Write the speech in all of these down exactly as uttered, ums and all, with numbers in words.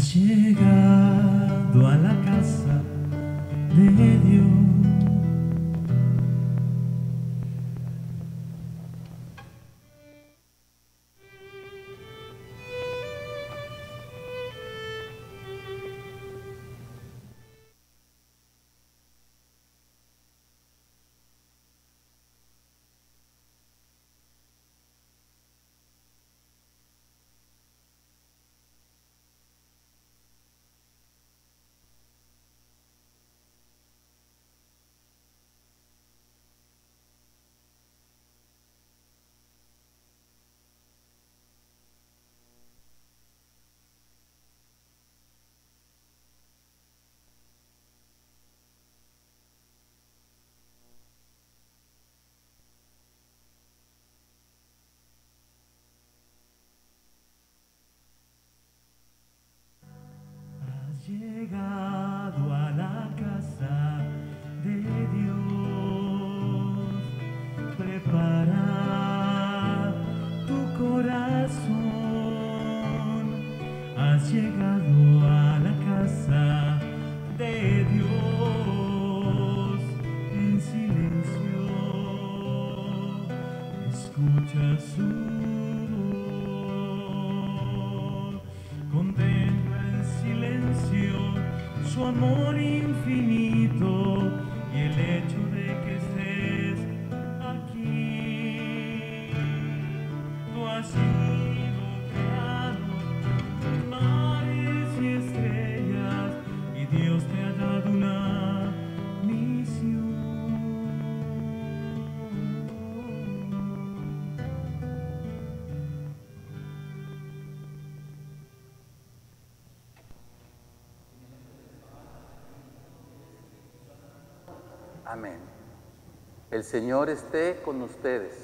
llegado a la casa de Dios. Has llegado a la casa de Dios. Prepara tu corazón. Has llegado a la casa de Dios. En silencio escucha su voz. Contempla en silencio su amor infinito y el hecho de que estés aquí. Tú has sido creado por mares y estrellas y Dios te ha dado una misión. Amén. El Señor esté con ustedes.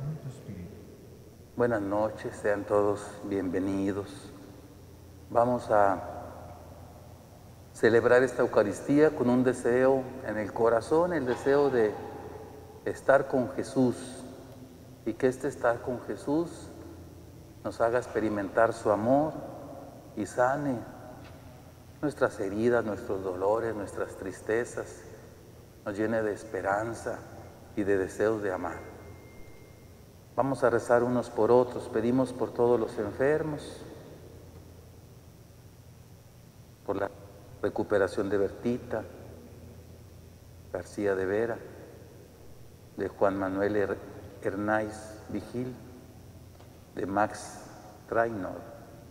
Buenas noches, sean todos bienvenidos. Vamos a celebrar esta Eucaristía con un deseo en el corazón, el deseo de estar con Jesús, y que este estar con Jesús nos haga experimentar su amor y sane nuestras heridas, nuestros dolores, nuestras tristezas, nos llene de esperanza y de deseos de amar. Vamos a rezar unos por otros. Pedimos por todos los enfermos, por la recuperación de Bertita García de Vera, de Juan Manuel Her Hernáiz Vigil, de Max Trainor.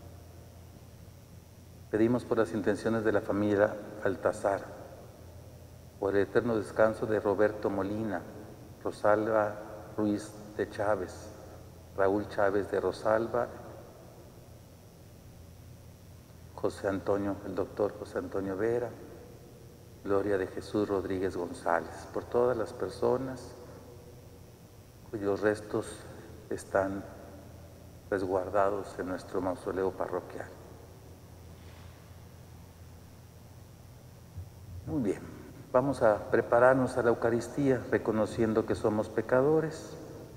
Pedimos por las intenciones de la familia Altazar, por el eterno descanso de Roberto Molina, Rosalba Ruiz de Chávez, Raúl Chávez de Rosalba, José Antonio, el doctor José Antonio Vera, Gloria de Jesús Rodríguez González, por todas las personas cuyos restos están resguardados en nuestro mausoleo parroquial. Muy bien, vamos a prepararnos a la Eucaristía reconociendo que somos pecadores.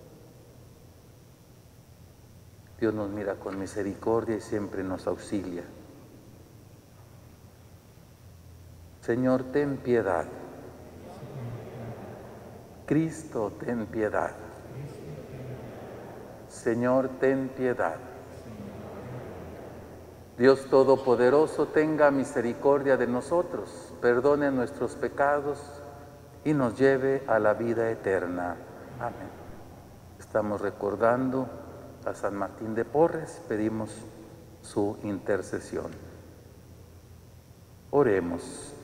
Dios nos mira con misericordia y siempre nos auxilia. Señor, ten piedad. Cristo, ten piedad. Señor, ten piedad. Dios Todopoderoso, tenga misericordia de nosotros, perdone nuestros pecados y nos lleve a la vida eterna. Amén. Estamos recordando a San Martín de Porres, pedimos su intercesión. Oremos.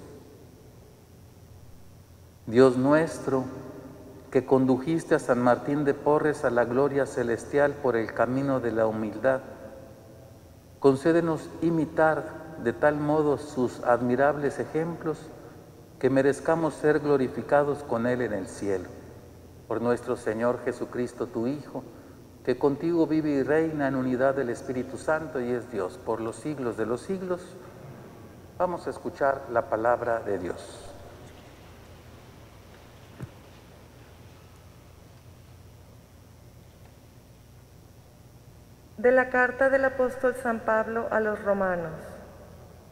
Dios nuestro, que condujiste a San Martín de Porres a la gloria celestial por el camino de la humildad, concédenos imitar de tal modo sus admirables ejemplos que merezcamos ser glorificados con Él en el cielo. Por nuestro Señor Jesucristo, tu Hijo, que contigo vive y reina en unidad del Espíritu Santo y es Dios por los siglos de los siglos. Vamos a escuchar la palabra de Dios. De la carta del apóstol San Pablo a los romanos.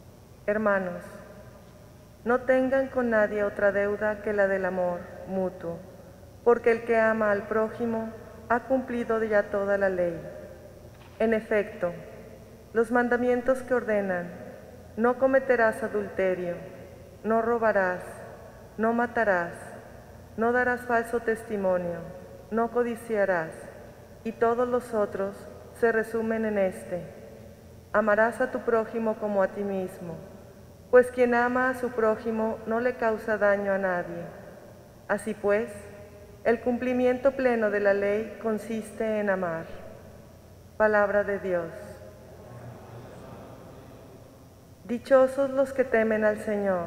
Hermanos, no tengan con nadie otra deuda que la del amor mutuo, porque el que ama al prójimo ha cumplido ya toda la ley. En efecto, los mandamientos que ordenan: no cometerás adulterio, no robarás, no matarás, no darás falso testimonio, no codiciarás, y todos los otros se resumen en este: amarás a tu prójimo como a ti mismo, pues quien ama a su prójimo no le causa daño a nadie. Así pues, el cumplimiento pleno de la ley consiste en amar. Palabra de Dios. Dichosos los que temen al Señor.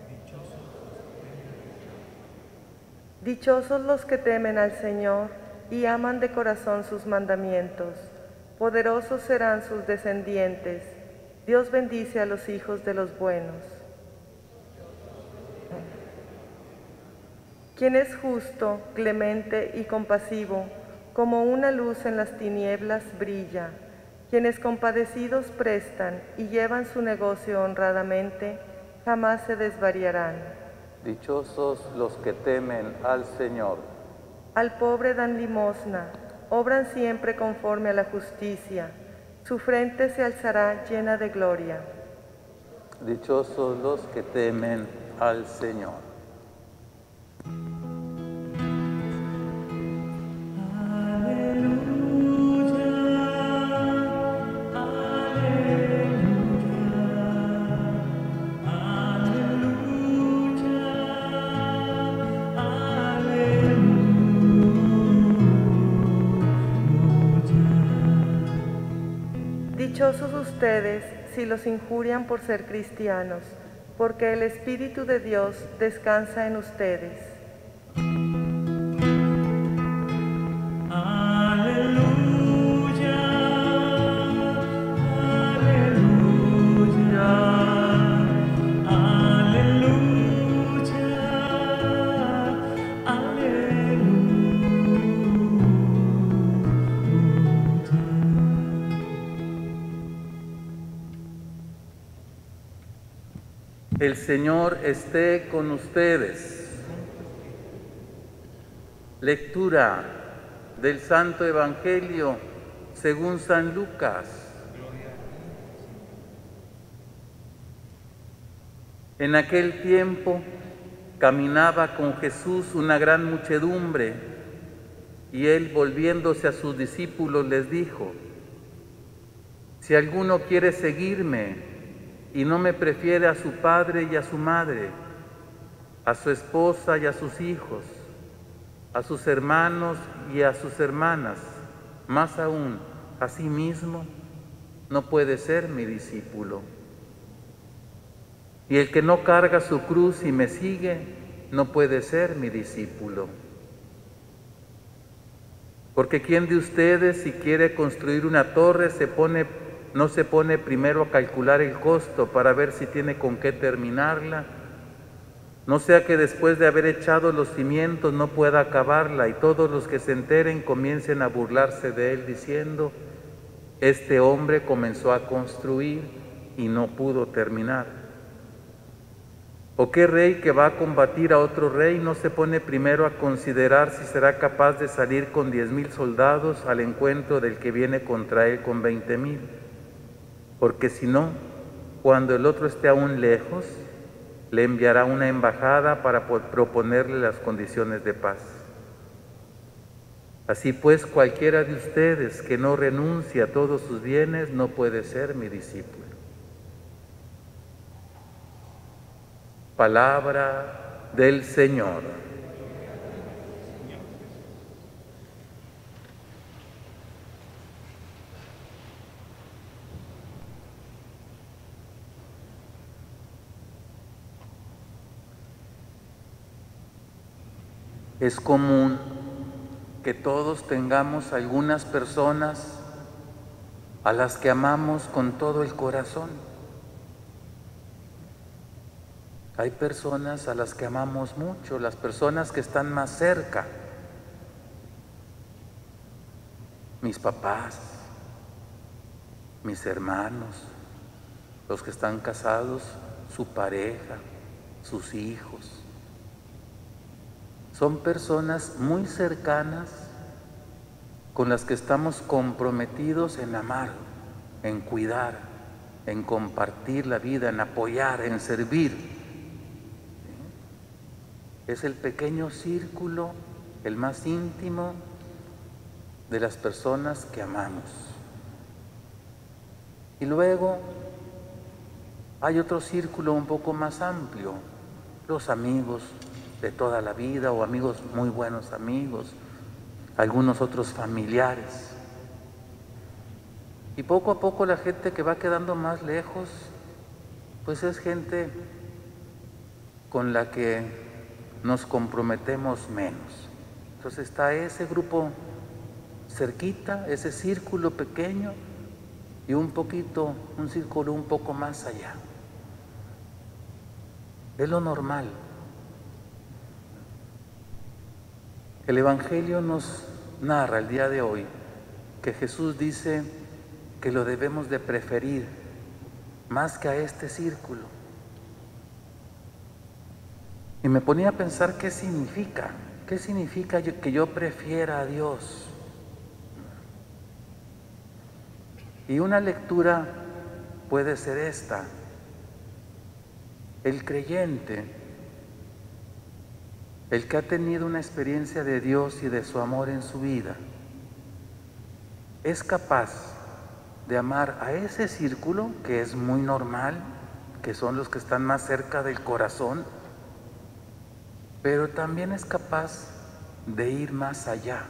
Dichosos los que temen al Señor y aman de corazón sus mandamientos. Poderosos serán sus descendientes. Dios bendice a los hijos de los buenos. Quien es justo, clemente y compasivo, como una luz en las tinieblas brilla. Quienes compadecidos prestan y llevan su negocio honradamente, jamás se desvariarán. Dichosos los que temen al Señor. Al pobre dan limosna, obran siempre conforme a la justicia. Su frente se alzará llena de gloria. Dichosos los que temen al Señor. Dichosos ustedes si los injurian por ser cristianos, porque el Espíritu de Dios descansa en ustedes. Aleluya, aleluya, aleluya, aleluya. El Señor esté con ustedes. Lectura del Santo Evangelio según San Lucas. En aquel tiempo caminaba con Jesús una gran muchedumbre, y él, volviéndose a sus discípulos, les dijo: si alguno quiere seguirme y no me prefiere a su padre y a su madre, a su esposa y a sus hijos, a sus hermanos y a sus hermanas, más aún a sí mismo, no puede ser mi discípulo. Y el que no carga su cruz y me sigue, no puede ser mi discípulo. Porque ¿quién de ustedes, si quiere construir una torre, se pone no se pone primero a calcular el costo para ver si tiene con qué terminarla? No sea que después de haber echado los cimientos no pueda acabarla, y todos los que se enteren comiencen a burlarse de él diciendo: este hombre comenzó a construir y no pudo terminar. ¿O qué rey que va a combatir a otro rey no se pone primero a considerar si será capaz de salir con diez mil soldados al encuentro del que viene contra él con veinte mil? Porque si no, cuando el otro esté aún lejos, le enviará una embajada para proponerle las condiciones de paz. Así pues, cualquiera de ustedes que no renuncie a todos sus bienes no puede ser mi discípulo. Palabra del Señor. Es común que todos tengamos algunas personas a las que amamos con todo el corazón. Hay personas a las que amamos mucho, las personas que están más cerca. Mis papás, mis hermanos, los que están casados, su pareja, sus hijos. Son personas muy cercanas con las que estamos comprometidos en amar, en cuidar, en compartir la vida, en apoyar, en servir. Es el pequeño círculo, el más íntimo de las personas que amamos. Y luego hay otro círculo un poco más amplio, los amigos de toda la vida o amigos muy buenos amigos, algunos otros familiares. Y poco a poco la gente que va quedando más lejos, pues es gente con la que nos comprometemos menos. Entonces está ese grupo cerquita, ese círculo pequeño y un poquito, un círculo un poco más allá. Es lo normal. El Evangelio nos narra el día de hoy que Jesús dice que lo debemos de preferir más que a este círculo. Y me ponía a pensar qué significa, qué significa que yo prefiera a Dios. Y una lectura puede ser esta: el creyente, el que ha tenido una experiencia de Dios y de su amor en su vida, es capaz de amar a ese círculo que es muy normal, que son los que están más cerca del corazón, pero también es capaz de ir más allá.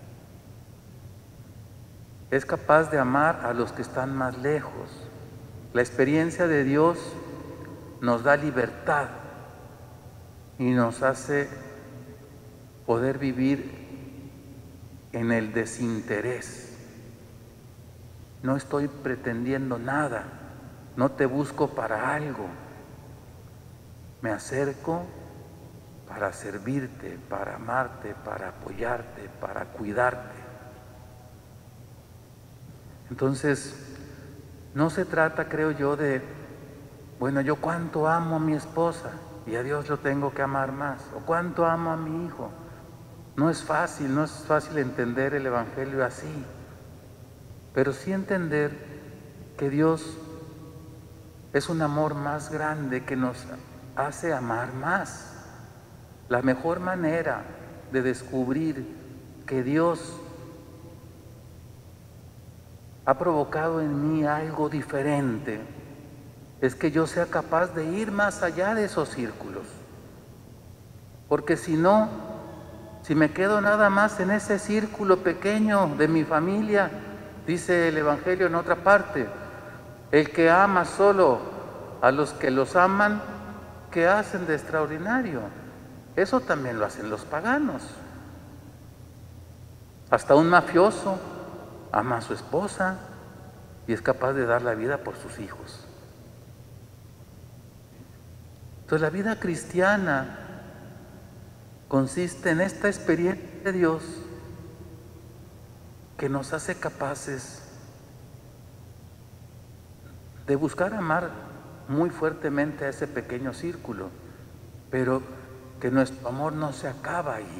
Es capaz de amar a los que están más lejos. La experiencia de Dios nos da libertad y nos hace poder vivir en el desinterés. No estoy pretendiendo nada, no te busco para algo, me acerco para servirte, para amarte, para apoyarte, para cuidarte. Entonces, no se trata, creo yo, de, bueno, yo cuánto amo a mi esposa y a Dios lo tengo que amar más, o cuánto amo a mi hijo. No es fácil, no es fácil entender el Evangelio así, pero sí entender que Dios es un amor más grande que nos hace amar más. La mejor manera de descubrir que Dios ha provocado en mí algo diferente es que yo sea capaz de ir más allá de esos círculos. Porque si no, si me quedo nada más en ese círculo pequeño de mi familia, dice el Evangelio en otra parte, el que ama solo a los que los aman, ¿qué hacen de extraordinario? Eso también lo hacen los paganos. Hasta un mafioso ama a su esposa y es capaz de dar la vida por sus hijos. Entonces la vida cristiana consiste en esta experiencia de Dios que nos hace capaces de buscar amar muy fuertemente a ese pequeño círculo, pero que nuestro amor no se acaba ahí.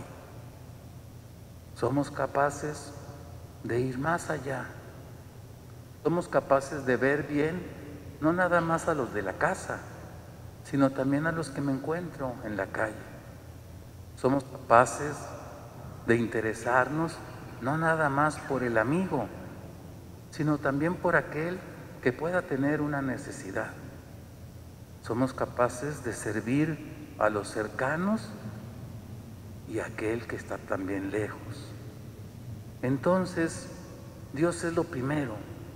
Somos capaces de ir más allá. Somos capaces de ver bien, no nada más a los de la casa, sino también a los que me encuentro en la calle. Somos capaces de interesarnos, no nada más por el amigo, sino también por aquel que pueda tener una necesidad. Somos capaces de servir a los cercanos y a aquel que está también lejos. Entonces, Dios es lo primero.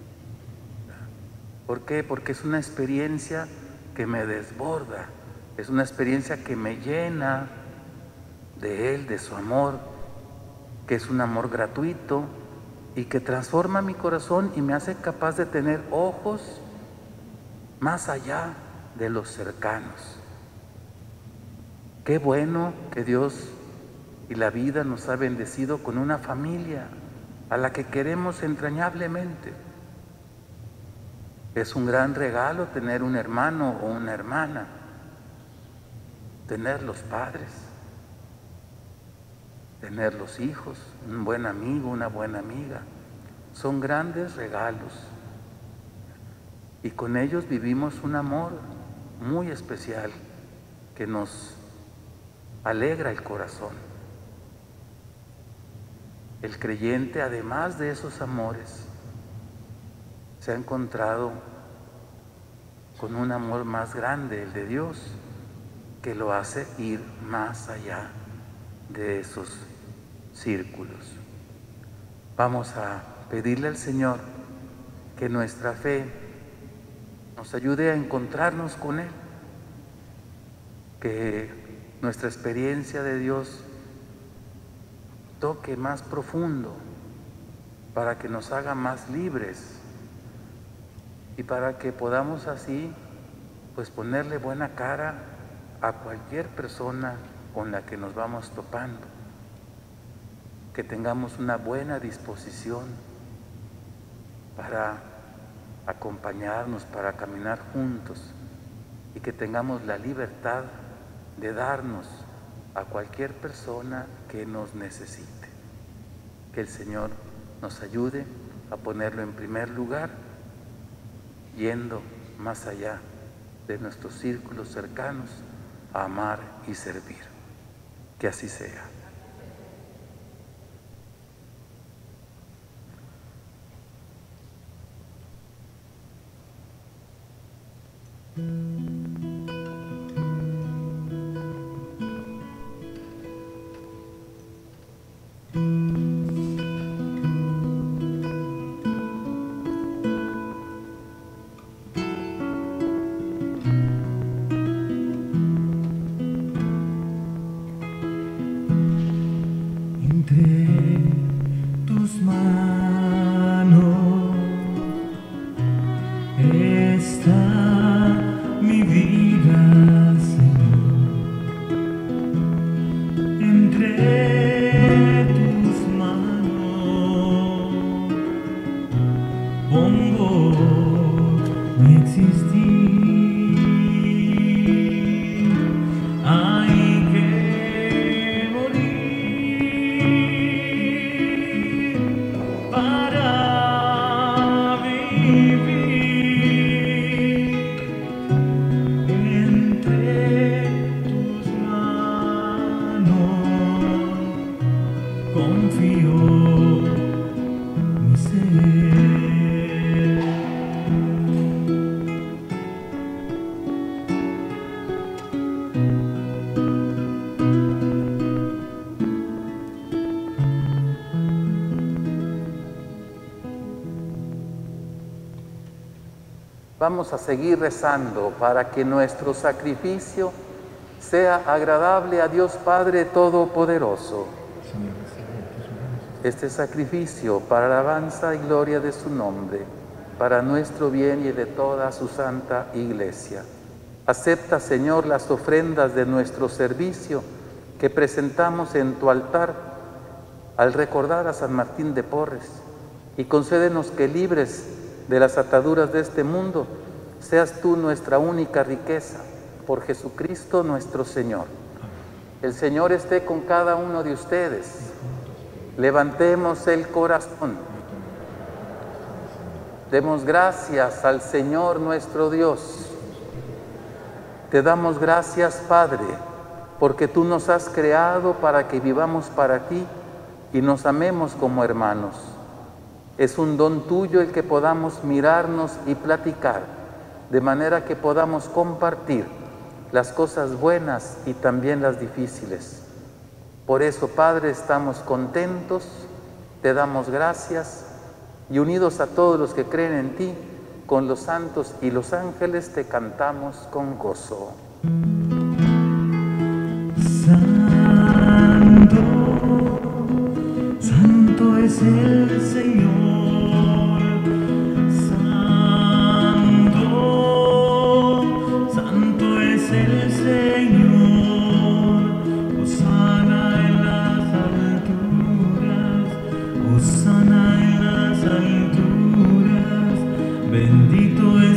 ¿Por qué? Porque es una experiencia que me desborda, es una experiencia que me llena de Él, de su amor, que es un amor gratuito y que transforma mi corazón y me hace capaz de tener ojos más allá de los cercanos. Qué bueno que Dios y la vida nos ha bendecido con una familia a la que queremos entrañablemente. Es un gran regalo tener un hermano o una hermana, tener los padres, tener los hijos, un buen amigo, una buena amiga. Son grandes regalos y con ellos vivimos un amor muy especial que nos alegra el corazón. El creyente, además de esos amores, se ha encontrado con un amor más grande, el de Dios, que lo hace ir más allá de esos círculos. Vamos a pedirle al Señor que nuestra fe nos ayude a encontrarnos con Él, que nuestra experiencia de Dios toque más profundo para que nos haga más libres y para que podamos así pues ponerle buena cara a cualquier persona con la que nos vamos topando, que tengamos una buena disposición para acompañarnos, para caminar juntos y que tengamos la libertad de darnos a cualquier persona que nos necesite. Que el Señor nos ayude a ponerlo en primer lugar, yendo más allá de nuestros círculos cercanos a amar y servir. Que así sea. Vamos a seguir rezando para que nuestro sacrificio sea agradable a Dios Padre Todopoderoso. Este sacrificio para alabanza y gloria de su nombre, para nuestro bien y de toda su santa Iglesia. Acepta, Señor, las ofrendas de nuestro servicio que presentamos en tu altar al recordar a San Martín de Porres, y concédenos que, libres de las ataduras de este mundo, seas tú nuestra única riqueza, por Jesucristo nuestro Señor. El Señor esté con cada uno de ustedes. Levantemos el corazón. Demos gracias al Señor nuestro Dios. Te damos gracias, Padre, porque tú nos has creado para que vivamos para ti y nos amemos como hermanos. Es un don tuyo el que podamos mirarnos y platicar, de manera que podamos compartir las cosas buenas y también las difíciles. Por eso, Padre, estamos contentos, te damos gracias y, unidos a todos los que creen en ti, con los santos y los ángeles te cantamos con gozo. Santo, santo es el Señor. El Señor, hosana en las alturas, hosana en las alturas, bendito es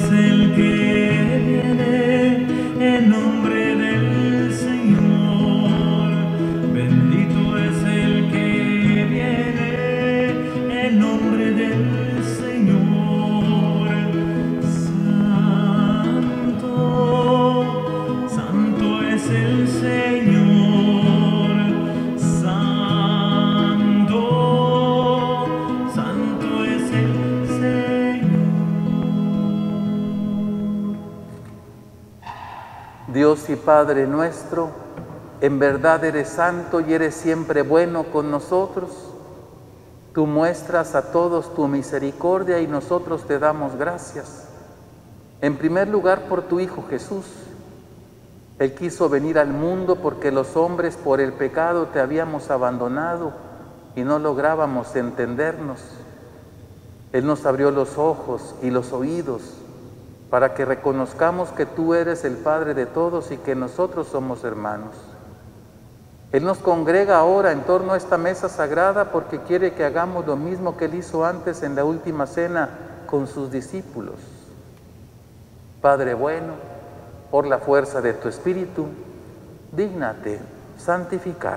Dios y Padre nuestro, en verdad eres santo y eres siempre bueno con nosotros. Tú muestras a todos tu misericordia y nosotros te damos gracias. En primer lugar por tu Hijo Jesús. Él quiso venir al mundo porque los hombres por el pecado te habíamos abandonado y no lográbamos entendernos. Él nos abrió los ojos y los oídos para que reconozcamos que tú eres el Padre de todos y que nosotros somos hermanos. Él nos congrega ahora en torno a esta mesa sagrada porque quiere que hagamos lo mismo que Él hizo antes en la última cena con sus discípulos. Padre bueno, por la fuerza de tu Espíritu, dígnate santificar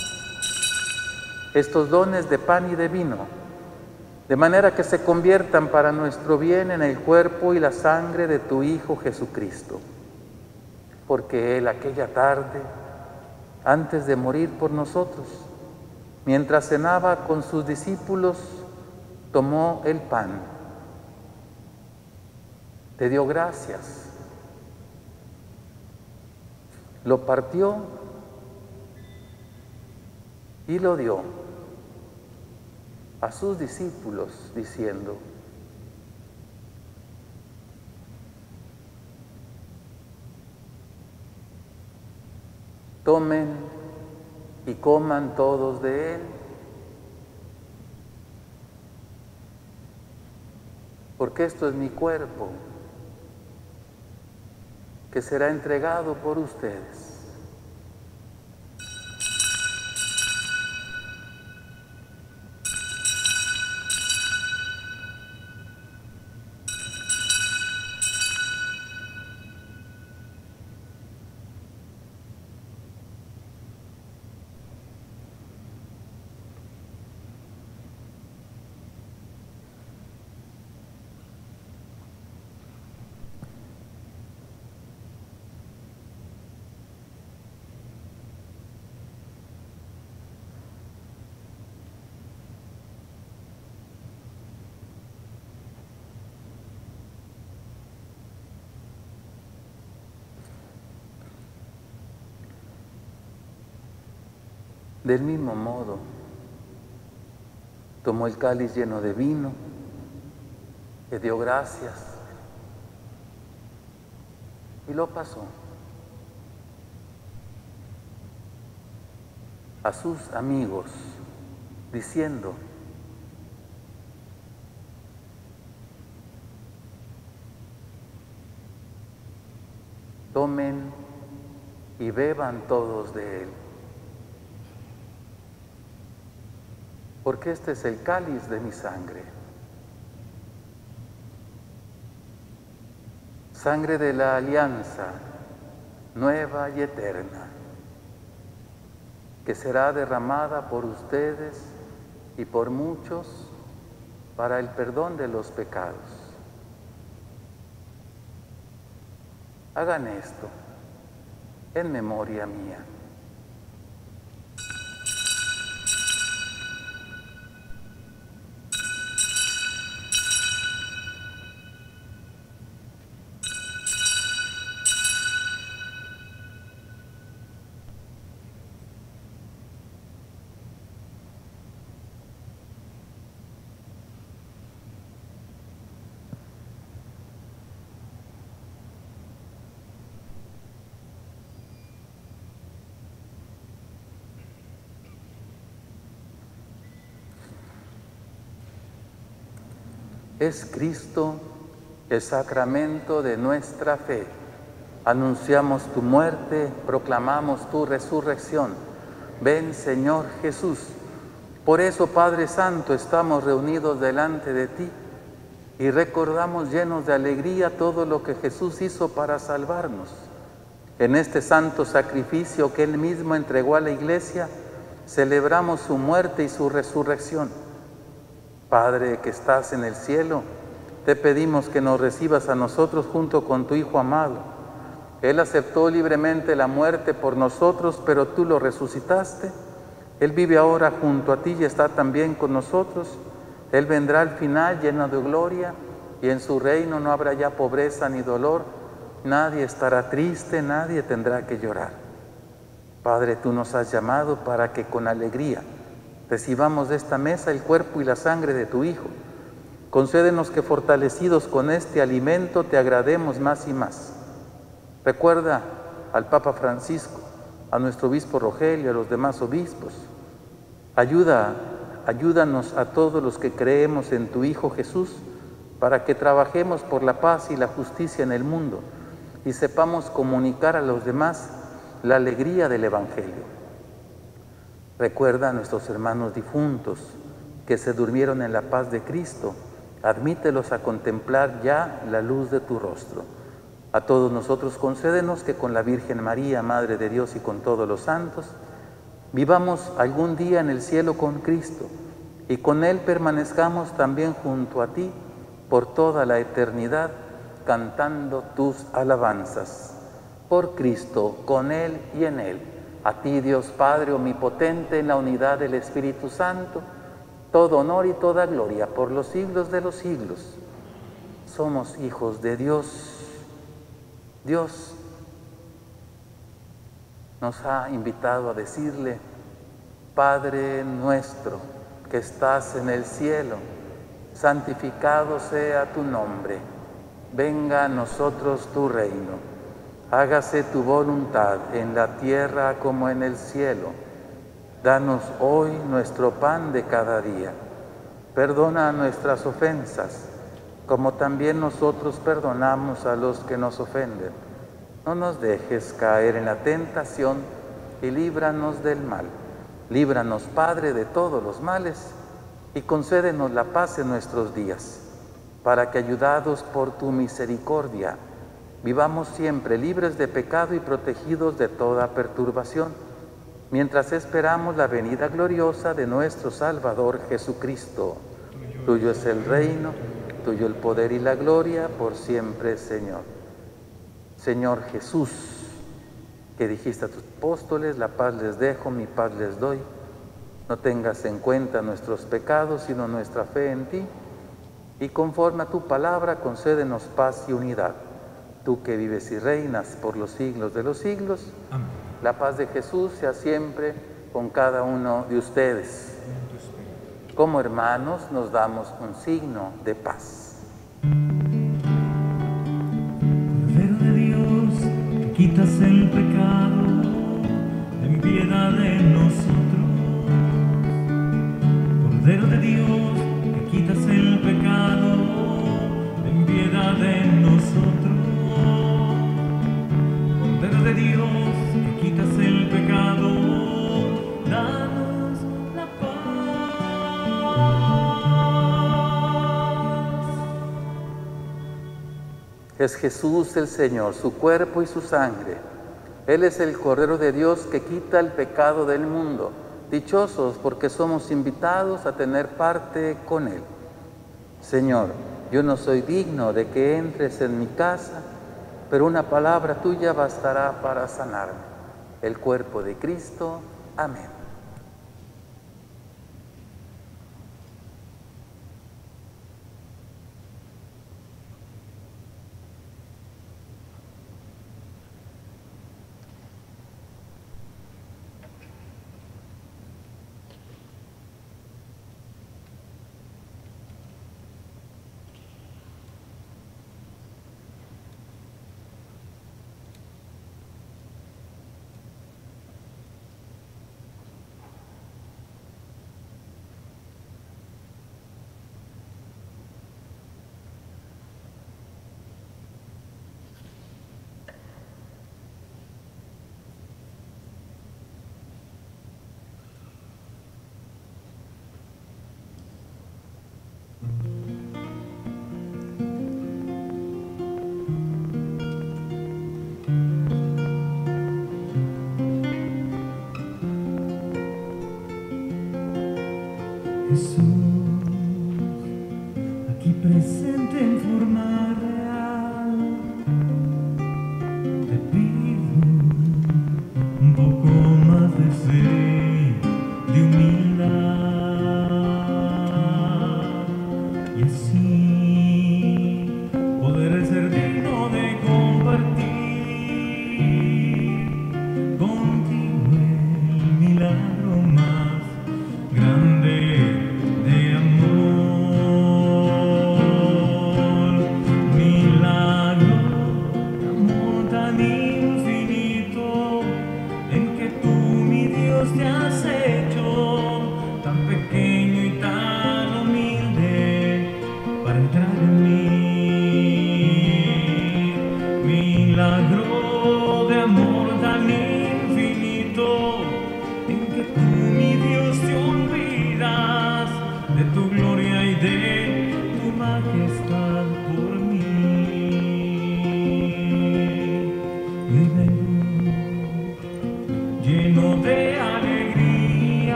estos dones de pan y de vino, de manera que se conviertan para nuestro bien en el cuerpo y la sangre de tu Hijo Jesucristo. Porque Él aquella tarde, antes de morir por nosotros, mientras cenaba con sus discípulos, tomó el pan, te dio gracias, lo partió y lo dio a sus discípulos, diciendo: tomen y coman todos de él, porque esto es mi cuerpo, que será entregado por ustedes. Del mismo modo, tomó el cáliz lleno de vino, le dio gracias y lo pasó a sus amigos, diciendo: tomen y beban todos de él, porque este es el cáliz de mi sangre, sangre de la alianza nueva y eterna, que será derramada por ustedes y por muchos para el perdón de los pecados. Hagan esto en memoria mía. Es Cristo el sacramento de nuestra fe. Anunciamos tu muerte, proclamamos tu resurrección. Ven, Señor Jesús. Por eso, Padre Santo, estamos reunidos delante de ti y recordamos llenos de alegría todo lo que Jesús hizo para salvarnos. En este santo sacrificio que Él mismo entregó a la Iglesia, celebramos su muerte y su resurrección. Padre que estás en el cielo, te pedimos que nos recibas a nosotros junto con tu Hijo amado. Él aceptó libremente la muerte por nosotros, pero tú lo resucitaste. Él vive ahora junto a ti y está también con nosotros. Él vendrá al final lleno de gloria y en su reino no habrá ya pobreza ni dolor, nadie estará triste, nadie tendrá que llorar. Padre, tú nos has llamado para que con alegría recibamos de esta mesa el cuerpo y la sangre de tu Hijo. Concédenos que fortalecidos con este alimento te agrademos más y más. Recuerda al Papa Francisco, a nuestro obispo Rogelio, a los demás obispos. Ayuda, ayúdanos a todos los que creemos en tu Hijo Jesús, para que trabajemos por la paz y la justicia en el mundo y sepamos comunicar a los demás la alegría del Evangelio. Recuerda a nuestros hermanos difuntos que se durmieron en la paz de Cristo. Admítelos a contemplar ya la luz de tu rostro. A todos nosotros concédenos que con la Virgen María, Madre de Dios, y con todos los santos, vivamos algún día en el cielo con Cristo y con Él permanezcamos también junto a ti por toda la eternidad, cantando tus alabanzas. Por Cristo, con Él y en Él, a ti, Dios Padre omnipotente, en la unidad del Espíritu Santo, todo honor y toda gloria por los siglos de los siglos. Somos hijos de Dios. Dios nos ha invitado a decirle: Padre nuestro que estás en el cielo, santificado sea tu nombre. Venga a nosotros tu reino. Hágase tu voluntad en la tierra como en el cielo. Danos hoy nuestro pan de cada día. Perdona nuestras ofensas, como también nosotros perdonamos a los que nos ofenden. No nos dejes caer en la tentación y líbranos del mal. Líbranos, Padre, de todos los males, y concédenos la paz en nuestros días, para que, ayudados por tu misericordia, vivamos siempre libres de pecado y protegidos de toda perturbación, mientras esperamos la venida gloriosa de nuestro Salvador Jesucristo. Tuyo es el reino, tuyo el poder y la gloria, por siempre, Señor. Señor Jesús, que dijiste a tus apóstoles: la paz les dejo, mi paz les doy. No tengas en cuenta nuestros pecados, sino nuestra fe en ti. Y conforme a tu palabra, concédenos paz y unidad. Tú que vives y reinas por los siglos de los siglos. Amén. La paz de Jesús sea siempre con cada uno de ustedes. Como hermanos nos damos un signo de paz. Cordero de Dios, que quitas el pecado, ten piedad de nosotros. Cordero de Dios, que quitas el pecado, ten piedad de nosotros. Cordero de Dios, que quitas el pecado, danos la paz. Es Jesús el Señor, su cuerpo y su sangre. Él es el Cordero de Dios que quita el pecado del mundo. Dichosos porque somos invitados a tener parte con Él. Señor, yo no soy digno de que entres en mi casa, pero una palabra tuya bastará para sanarme. El cuerpo de Cristo. Amén.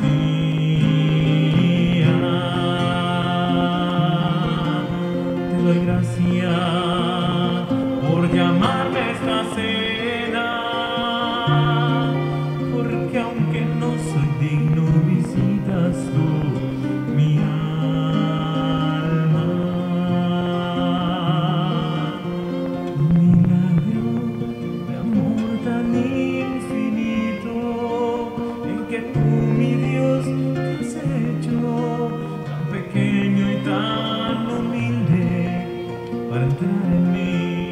Te doy gracias por llamarme a esta cena, porque aunque no soy digno, visitas tú mi alma. Un milagro de amor tan infinito, en que tú, mi Dios, te has hecho tan pequeño y tan humilde para entrar en mí.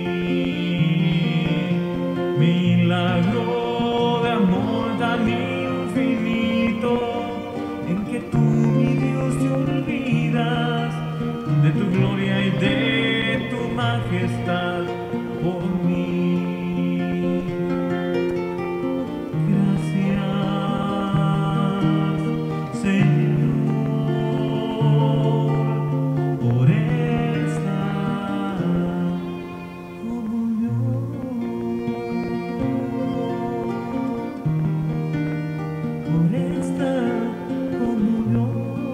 Milagro de amor tan infinito, en que tú, mi Dios, te olvidas de tu gloria y de tu majestad por mí. Gracias, Señor, por esta comunión, por esta comunión.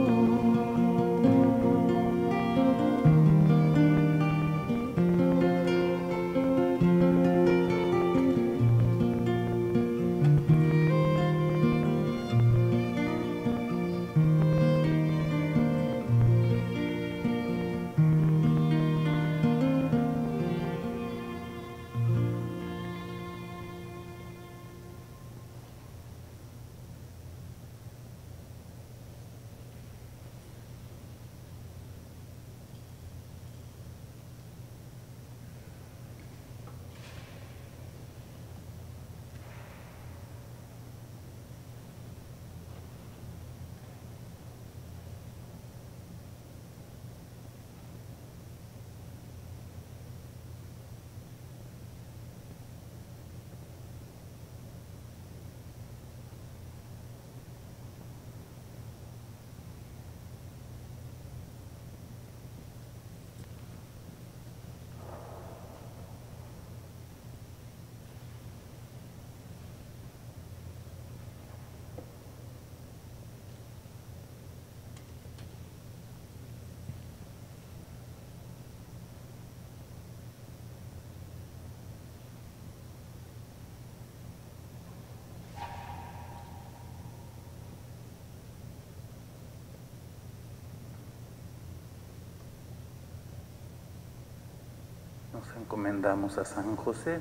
Nos encomendamos a San José.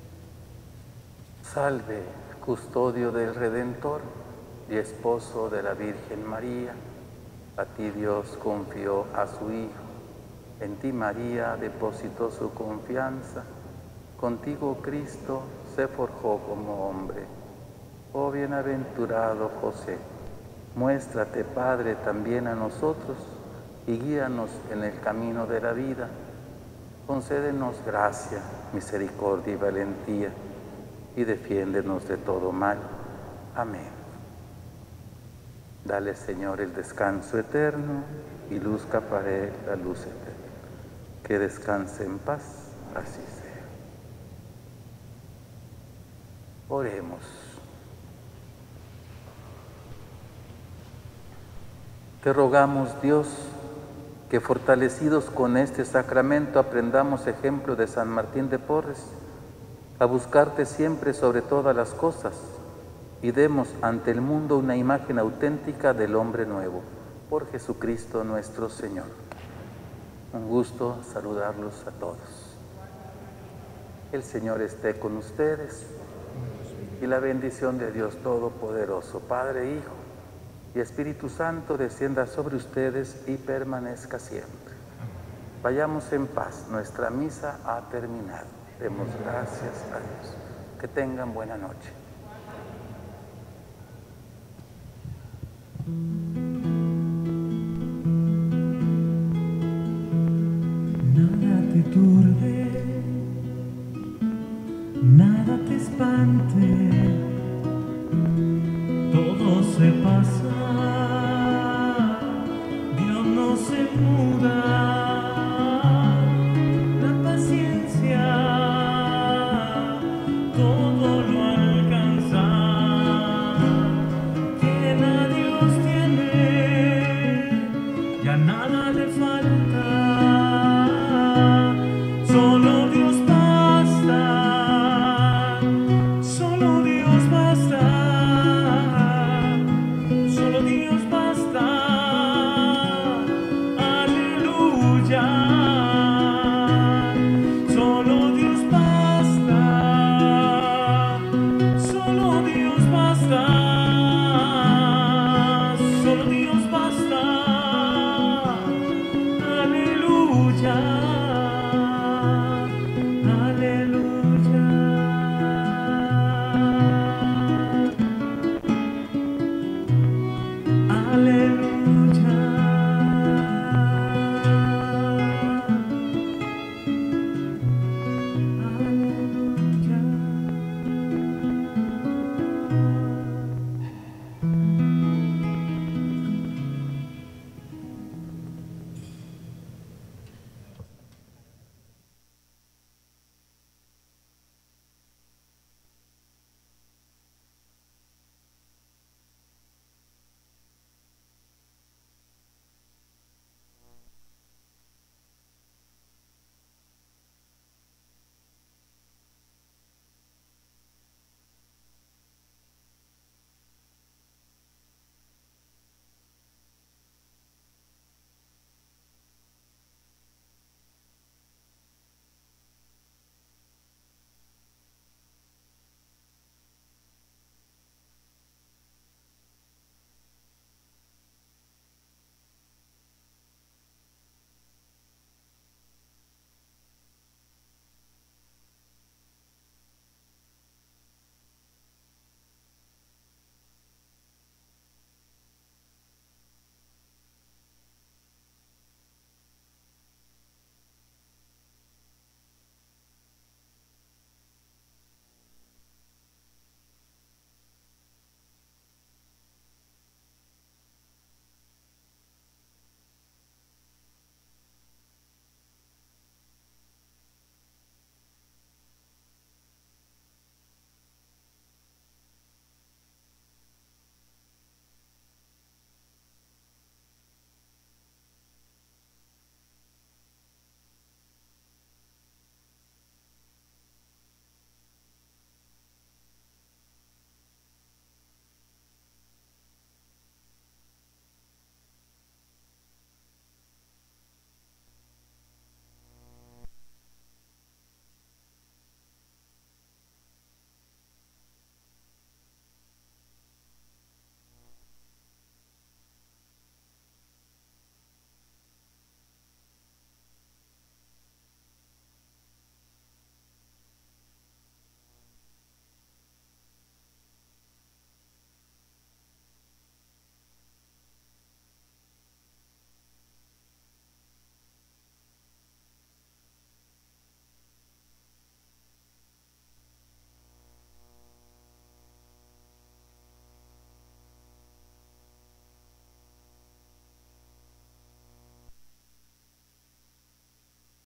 Salve, custodio del Redentor y esposo de la Virgen María. A ti Dios confió a su Hijo. En ti María depositó su confianza. Contigo Cristo se forjó como hombre. Oh bienaventurado José, muéstrate Padre también a nosotros y guíanos en el camino de la vida. Concédenos gracia, misericordia y valentía, y defiéndenos de todo mal. Amén. Dale, Señor, el descanso eterno y luzca para él la luz eterna. Que descanse en paz, así sea. Oremos. Te rogamos, Dios, que fortalecidos con este sacramento aprendamos ejemplo de San Martín de Porres, a buscarte siempre sobre todas las cosas y demos ante el mundo una imagen auténtica del hombre nuevo, por Jesucristo nuestro Señor. Un gusto saludarlos a todos. El Señor esté con ustedes y la bendición de Dios Todopoderoso, Padre, Hijo y Espíritu Santo descienda sobre ustedes y permanezca siempre. Vayamos en paz, nuestra misa ha terminado. Demos gracias a Dios. Que tengan buena noche.